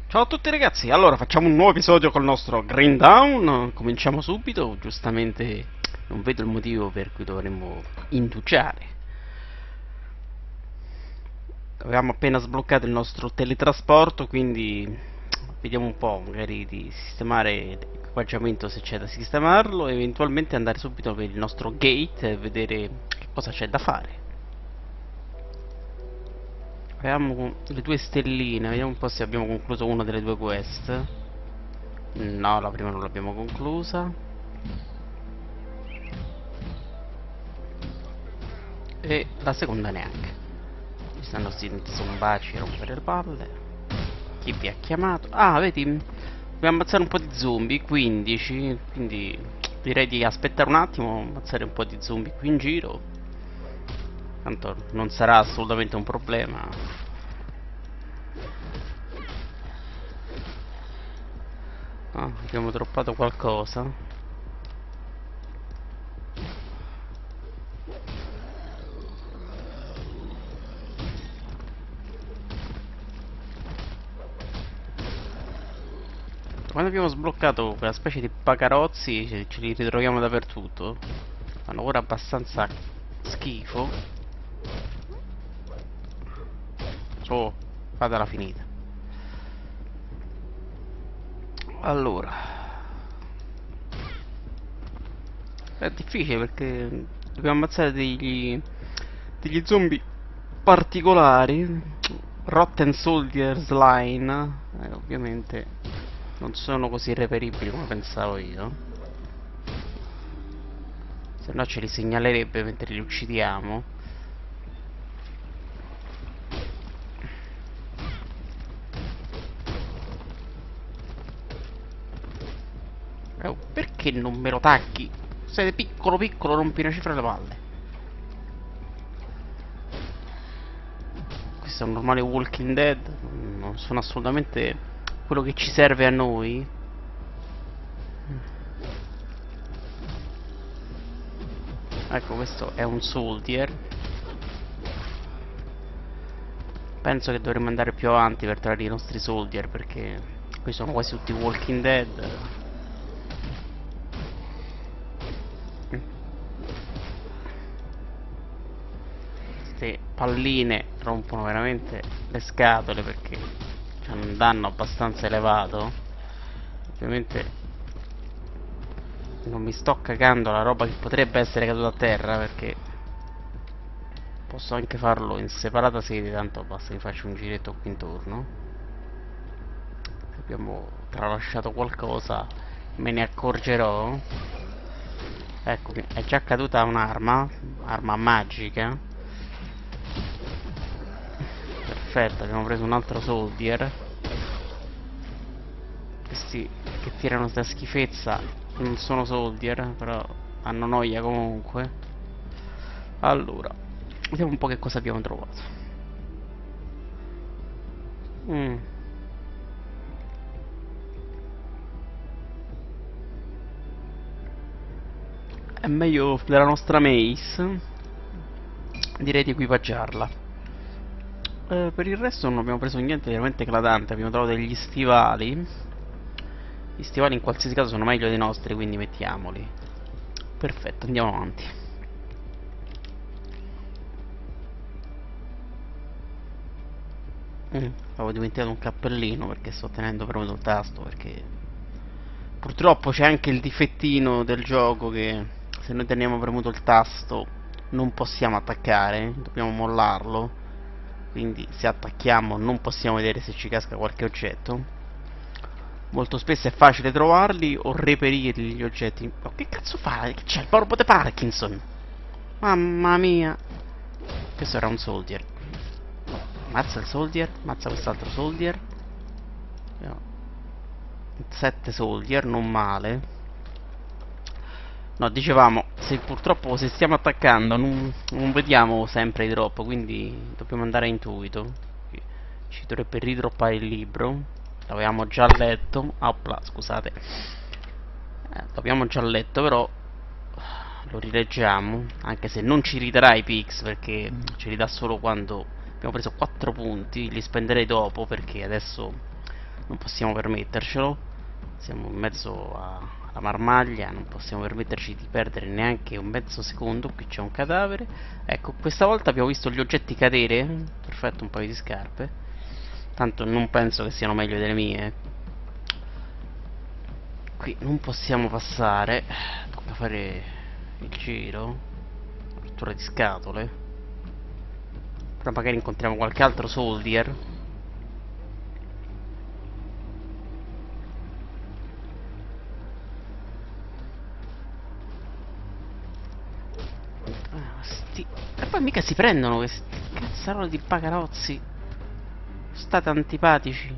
Ciao a tutti ragazzi, allora facciamo un nuovo episodio col nostro Green Down. Cominciamo subito, giustamente non vedo il motivo per cui dovremmo indugiare. Avevamo appena sbloccato il nostro teletrasporto, quindi vediamo un po' magari di sistemare l'equipaggiamento se c'è da sistemarlo e eventualmente andare subito per il nostro gate e vedere che cosa c'è da fare. Avevamo le due stelline, vediamo un po' se abbiamo concluso una delle due quest. No, la prima non l'abbiamo conclusa. E la seconda neanche. Ci stanno sti zombaci a rompere le palle. Chi vi ha chiamato? Ah, vedi, dobbiamo ammazzare un po' di zombie, 15. Quindi direi di aspettare un attimo, ammazzare un po' di zombie qui in giro. Tanto non sarà assolutamente un problema. Ah, abbiamo droppato qualcosa. Quando abbiamo sbloccato quella specie di bagarozzi, ce li ritroviamo dappertutto. Fanno ora abbastanza schifo. Oh, fatela finita. Allora, è difficile perché dobbiamo ammazzare degli zombie particolari. Rotten Soldiers Line, ovviamente non sono così reperibili come pensavo io. Se no ce li segnalerebbe mentre li uccidiamo. Oh, perché non me lo tacchi? Sei piccolo piccolo, rompi una cifra le palle. Questo è un normale Walking Dead. Non sono assolutamente quello che ci serve a noi. Ecco, questo è un soldier. Penso che dovremmo andare più avanti per trovare i nostri soldier, perché qui sono quasi tutti Walking Dead. Queste palline rompono veramente le scatole perché hanno un danno abbastanza elevato. Ovviamente non mi sto cagando la roba che potrebbe essere caduta a terra, perché posso anche farlo in separata sede, tanto basta che faccio un giretto qui intorno. Se abbiamo tralasciato qualcosa me ne accorgerò. Ecco, è già caduta un'arma, arma magica. Perfetto, abbiamo preso un altro soldier. Questi che tirano sta schifezza non sono soldier, però hanno noia comunque. Allora, vediamo un po' che cosa abbiamo trovato. Mm. È meglio della nostra mace. Direi di equipaggiarla. Per il resto non abbiamo preso niente di veramente eclatante. Abbiamo trovato degli stivali. Gli stivali in qualsiasi caso sono meglio dei nostri, quindi mettiamoli. Perfetto, andiamo avanti. Avevo dimenticato un cappellino perché sto tenendo premuto il tasto, perché purtroppo c'è anche il difettino del gioco che se noi teniamo premuto il tasto non possiamo attaccare, dobbiamo mollarlo. Quindi se attacchiamo non possiamo vedere se ci casca qualche oggetto. Molto spesso è facile trovarli o reperirli gli oggetti. Ma che cazzo fa? Che c'è il morbo di Parkinson? Mamma mia. Questo era un soldier. Mazza il soldier, mazza quest'altro soldier. 7 soldier, non male. No, dicevamo, se purtroppo se stiamo attaccando non vediamo sempre i drop, quindi dobbiamo andare a intuito. Ci dovrebbe ridroppare il libro. L'avevamo già letto. Opla, scusate. L'abbiamo già letto, però lo rileggiamo. Anche se non ci ridarà i pix, perché ce li dà solo quando abbiamo preso 4 punti. Li spenderei dopo, perché adesso non possiamo permettercelo. Siamo in mezzo alla marmaglia, non possiamo permetterci di perdere neanche un mezzo secondo. Qui c'è un cadavere. Ecco, questa volta abbiamo visto gli oggetti cadere. Perfetto, un paio di scarpe. Tanto non penso che siano meglio delle mie. Qui non possiamo passare. Tocca fare il giro. Rottura di scatole. Però magari incontriamo qualche altro soldier. E poi mica si prendono questi cazzaroli di bagarozzi. State antipatici.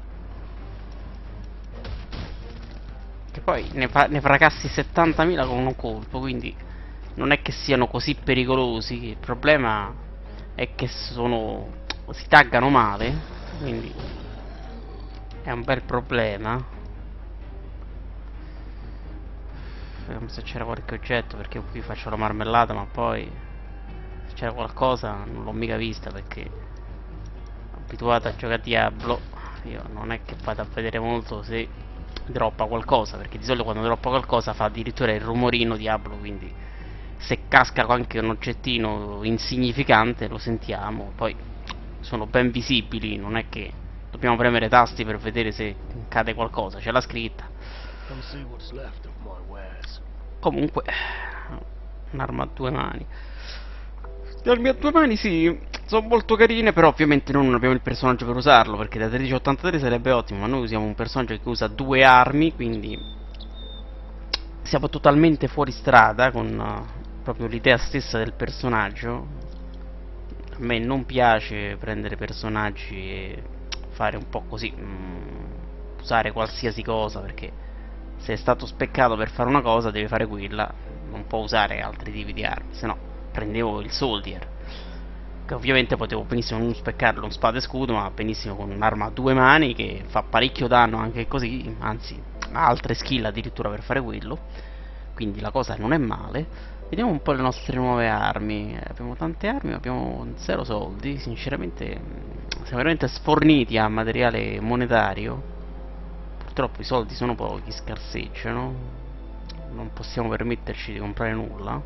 Che poi ne fracassi 70.000 con un colpo, quindi non è che siano così pericolosi. Il problema è che si taggano male, quindi è un bel problema. Vediamo se c'era qualche oggetto, perché qui faccio la marmellata, ma poi se c'era qualcosa non l'ho mica vista, perché abituato a giocare a Diablo io non è che vado a vedere molto se droppa qualcosa, perché di solito quando droppa qualcosa fa addirittura il rumorino Diablo, quindi se casca anche un oggettino insignificante lo sentiamo. Poi sono ben visibili, non è che dobbiamo premere tasti per vedere se cade qualcosa, c'è la scritta. Comunque un'arma a due mani. Le armi a due mani sì, sono molto carine, però ovviamente noi non abbiamo il personaggio per usarlo, perché da 1383 sarebbe ottimo, ma noi usiamo un personaggio che usa due armi, quindi siamo totalmente fuori strada con proprio l'idea stessa del personaggio. A me non piace prendere personaggi e fare un po' così, usare qualsiasi cosa, perché se è stato speccato per fare una cosa deve fare quella, non può usare altri tipi di armi, se no prendevo il soldier, che ovviamente potevo benissimo non speccarlo con spada e scudo, ma benissimo con un'arma a due mani che fa parecchio danno anche così, anzi ha altre skill addirittura per fare quello, quindi la cosa non è male. Vediamo un po' le nostre nuove armi. Abbiamo tante armi, ma abbiamo zero soldi. Sinceramente siamo veramente sforniti a materiale monetario. Purtroppo i soldi sono pochi, scarseggiano. Non possiamo permetterci di comprare nulla.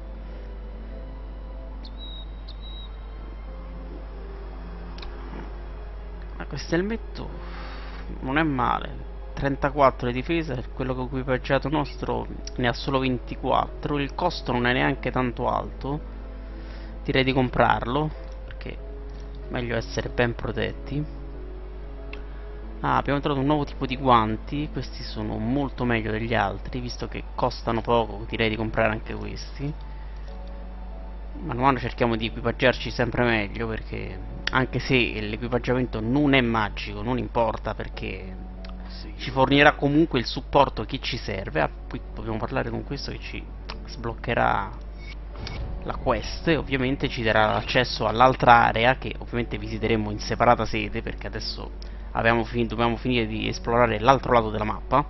Ma questo elmetto non è male. 34 di difesa, quello che ho equipaggiato nostro ne ha solo 24. Il costo non è neanche tanto alto. Direi di comprarlo, perché è meglio essere ben protetti. Abbiamo trovato un nuovo tipo di guanti. Questi sono molto meglio degli altri, visto che costano poco. Direi di comprare anche questi. Man mano cerchiamo di equipaggiarci sempre meglio, perché anche se l'equipaggiamento non è magico, non importa, perché ci fornirà comunque il supporto che ci serve. Poi dobbiamo parlare con questo che ci sbloccherà la quest e ovviamente ci darà l'accesso all'altra area, che ovviamente visiteremo in separata sede, perché adesso dobbiamo finire di esplorare l'altro lato della mappa.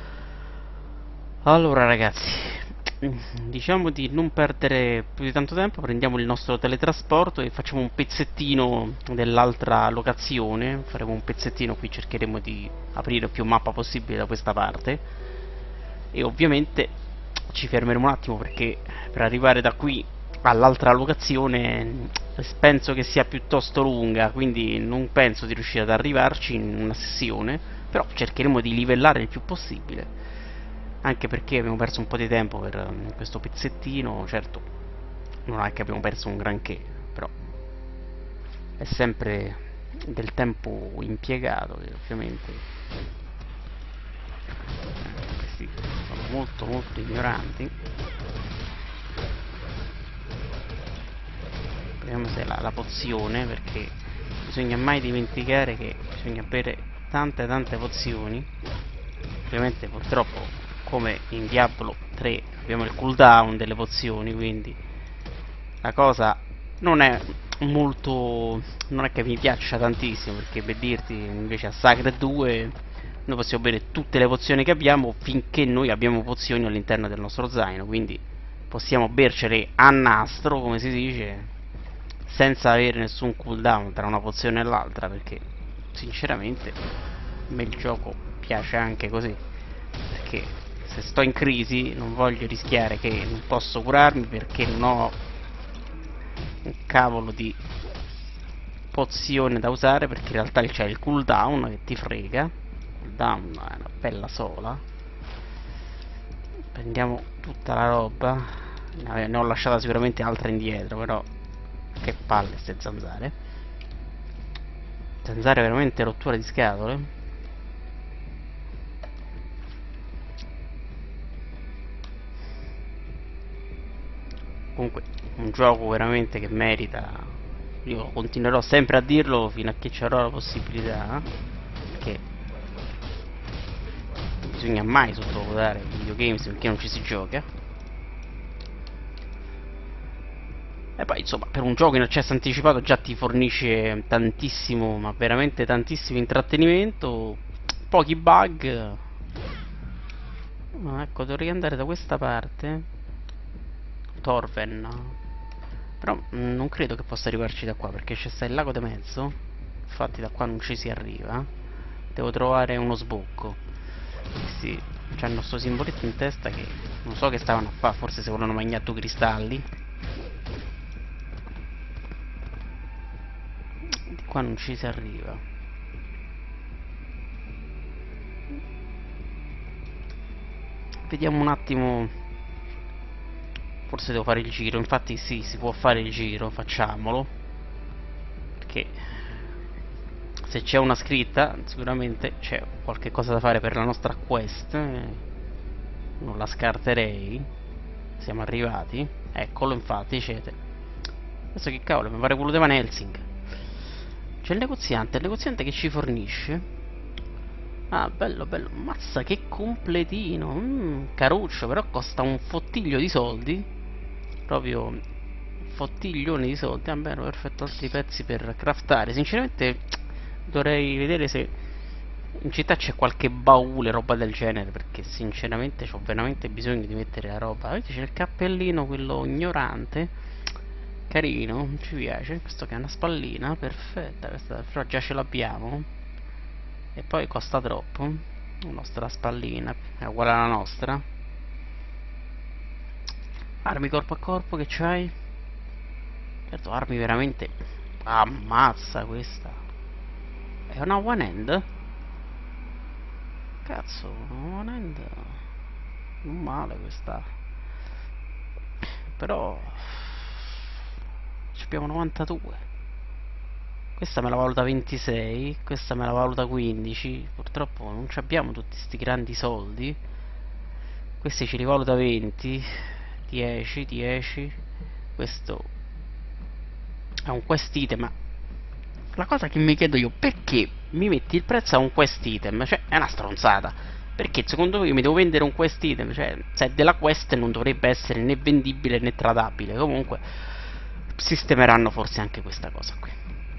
Allora ragazzi, diciamo di non perdere più di tanto tempo, prendiamo il nostro teletrasporto e facciamo un pezzettino dell'altra locazione. Faremo un pezzettino qui, cercheremo di aprire più mappa possibile da questa parte e ovviamente ci fermeremo un attimo, perché per arrivare da qui all'altra locazione penso che sia piuttosto lunga, quindi non penso di riuscire ad arrivarci in una sessione, però cercheremo di livellare il più possibile, anche perché abbiamo perso un po' di tempo per questo pezzettino. Certo non è che abbiamo perso un granché, però è sempre del tempo impiegato che ovviamente questi sono molto molto ignoranti. Vediamo se la pozione, perché bisogna mai dimenticare che bisogna bere tante pozioni. Ovviamente purtroppo come in Diablo 3 abbiamo il cooldown delle pozioni, quindi la cosa non è molto, non è che mi piaccia tantissimo, perché per dirti invece a Sacred 2 noi possiamo bere tutte le pozioni che abbiamo finché noi abbiamo pozioni all'interno del nostro zaino, quindi possiamo bercele a nastro, come si dice, senza avere nessun cooldown tra una pozione e l'altra, perché sinceramente A me il gioco piace anche così, perché se sto in crisi non voglio rischiare che non posso curarmi perché non ho un cavolo di pozione da usare, perché in realtà c'è il cooldown che ti frega. Cooldown è una bella sola. Prendiamo tutta la roba. Ne ho lasciata sicuramente altre indietro, però che palle ste zanzare. Zanzare veramente rottura di scatole. Comunque un gioco veramente che merita. Io continuerò sempre a dirlo fino a che ci avrò la possibilità, perché non bisogna mai sottovalutare i videogames finché non ci si gioca. E poi insomma, per un gioco in accesso anticipato già ti fornisce tantissimo, ma veramente tantissimo intrattenimento, pochi bug. Ecco, dovrei andare da questa parte. Torven. Però non credo che possa arrivarci da qua, perché c'è sta il lago di mezzo. Infatti da qua non ci si arriva. Devo trovare uno sbocco. Sì, c'hanno sto simboletto in testa che non so che stavano a fare, forse se volevano mangiare due cristalli. Di qua non ci si arriva. Vediamo un attimo. Forse devo fare il giro. Infatti sì, si può fare il giro, facciamolo. Perché se c'è una scritta sicuramente c'è qualche cosa da fare per la nostra quest. Non la scarterei. Siamo arrivati. Eccolo, infatti, siete. Adesso che cavolo, mi pare quello di Van Helsing. C'è il negoziante che ci fornisce. Ah, bello, bello. Mazza, che completino. Caruccio, però costa un fottiglio di soldi. Proprio un fottiglione di soldi. Ah, bene, perfetto, altri pezzi per craftare. Sinceramente dovrei vedere se in città c'è qualche baule, roba del genere, perché sinceramente ho veramente bisogno di mettere la roba. Vedete, c'è il cappellino, quello ignorante. Carino, ci piace. Questo che è una spallina, perfetta. Questa però già ce l'abbiamo. E poi costa troppo. La nostra spallina è uguale alla nostra. Armi corpo a corpo che c'hai? Certo, armi veramente. Ammazza questa. È una one hand? Cazzo, una one hand. Non male questa. Però ci abbiamo 92. Questa me la valuta 26, questa me la valuta 15. Purtroppo non abbiamo tutti sti grandi soldi. Questi ci rivaluta 20, 10, 10. Questo è un quest item, ma la cosa che mi chiedo io, perché mi metti il prezzo a un quest item? Cioè, è una stronzata. Perché secondo me io mi devo vendere un quest item? Cioè, se è della quest non dovrebbe essere né vendibile né tradabile. Comunque, sistemeranno forse anche questa cosa qui.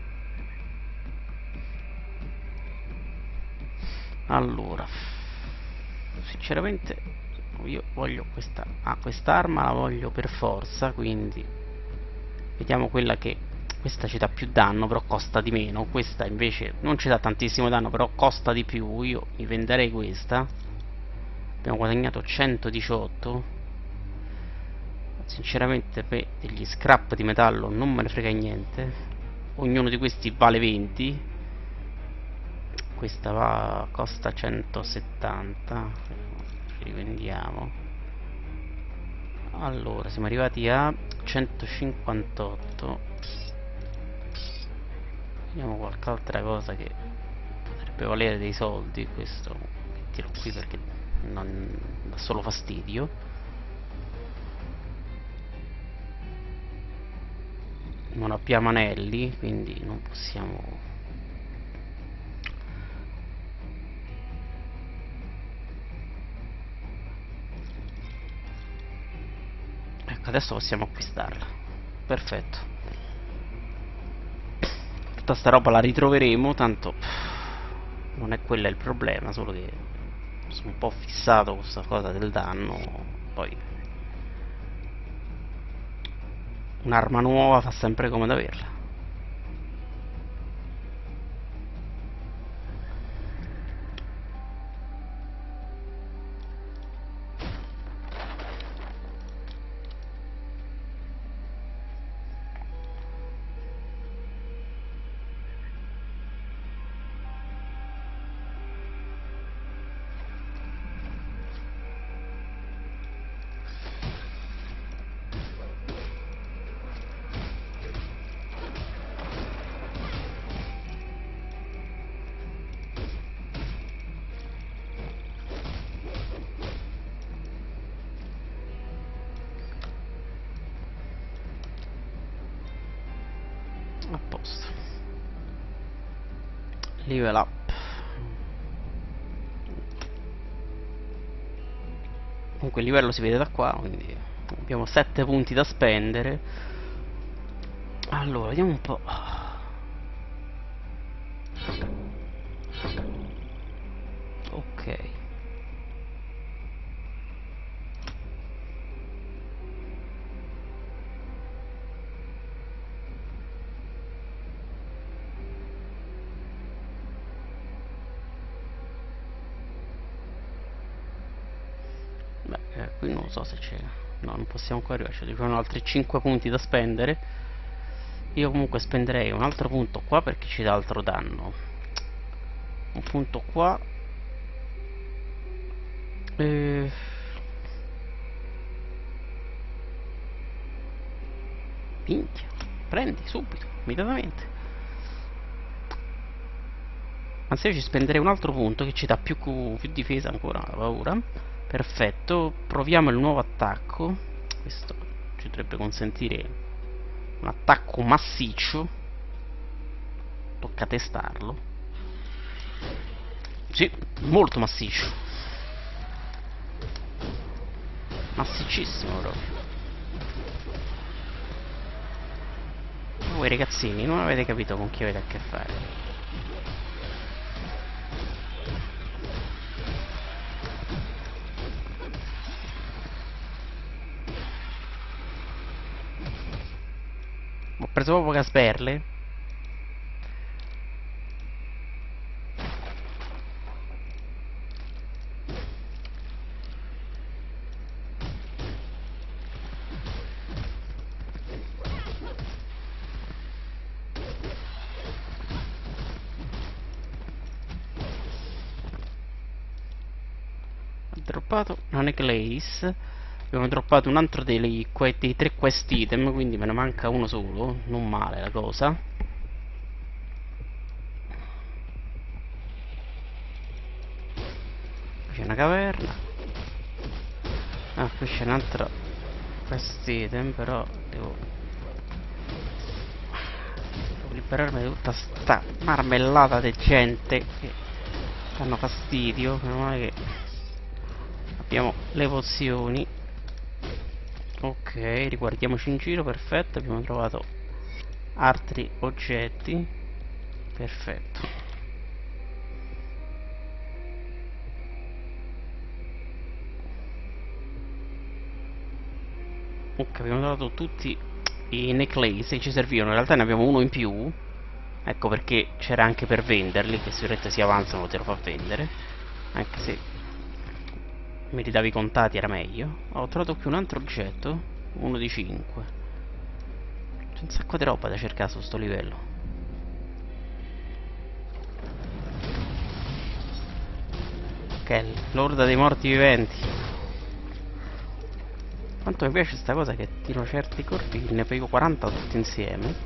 Allora, sinceramente io voglio quest'arma la voglio per forza, quindi vediamo quella che questa ci dà più danno però costa di meno. Questa invece non ci dà tantissimo danno però costa di più. Io mi venderei questa. Abbiamo guadagnato 118. Sinceramente per degli scrap di metallo non me ne frega niente. Ognuno di questi vale 20. Questa costa 170. Ci rivendiamo. Allora siamo arrivati a 158. Vediamo qualche altra cosa che potrebbe valere dei soldi. Questo mettilo qui perché non dà solo fastidio. Non abbiamo anelli, quindi non possiamo. Ecco, adesso possiamo acquistarla. Perfetto. Tutta sta roba la ritroveremo, tanto non è quello il problema, solo che sono un po' fissato con questa cosa del danno. Poi un'arma nuova fa sempre comodo averla. A posto. Level up. Comunque il livello si vede da qua, quindi abbiamo 7 punti da spendere. Allora, vediamo un po'. Ok. Beh, qui non so se c'è. No, non possiamo ancora arrivare, ci sono altri 5 punti da spendere. Io comunque spenderei un altro punto qua perché ci dà altro danno. Un punto qua. Minchia, prendi subito, immediatamente. Anzi, io ci spenderei un altro punto che ci dà più difesa ancora, paura. Perfetto, proviamo il nuovo attacco. Questo ci dovrebbe consentire un attacco massiccio. Tocca testarlo. Sì, molto massiccio. Massiccissimo proprio. Voi ragazzini non avete capito con chi avete a che fare. Ho preso proprio casperle. Ho droppato una necklace. Abbiamo droppato un altro dei 3 quest item, quindi me ne manca uno solo. Non male la cosa. Qui c'è una caverna. Ah, qui c'è un altro quest item, però devo liberarmi di tutta sta marmellata di gente che fanno fastidio. Meno male che abbiamo le pozioni. Ok, riguardiamoci in giro, perfetto, abbiamo trovato altri oggetti. Perfetto. Ok, abbiamo trovato tutti i necklace che ci servivano, in realtà ne abbiamo uno in più. Ecco perché c'era anche per venderli, che sicuramente si avanzano te lo fa vendere. Anche se me li davi contati era meglio. Ho trovato qui un altro oggetto, uno di 5. C'è un sacco di roba da cercare su sto livello. Ok, l'orda dei morti viventi. Quanto mi piace sta cosa che tiro certi colpi, ne pego 40 tutti insieme.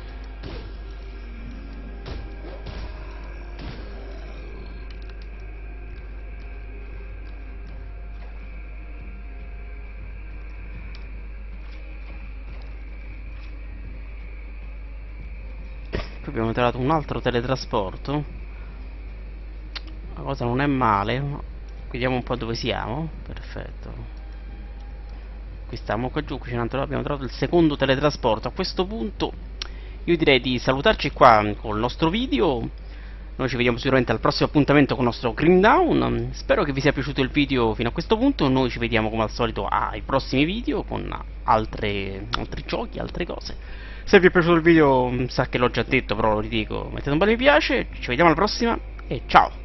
Qui abbiamo trovato un altro teletrasporto. La cosa non è male. Vediamo un po' dove siamo. Perfetto. Qui stiamo qua giù, qui c'è un altro, abbiamo trovato il secondo teletrasporto. A questo punto io direi di salutarci qua col nostro video. Noi ci vediamo sicuramente al prossimo appuntamento con il nostro Green Down. Spero che vi sia piaciuto il video fino a questo punto. Noi ci vediamo come al solito ai prossimi video con altri giochi, altre cose. Se vi è piaciuto il video, sa che l'ho già detto, però lo ridico, mettete un bel mi piace. Ci vediamo alla prossima e ciao!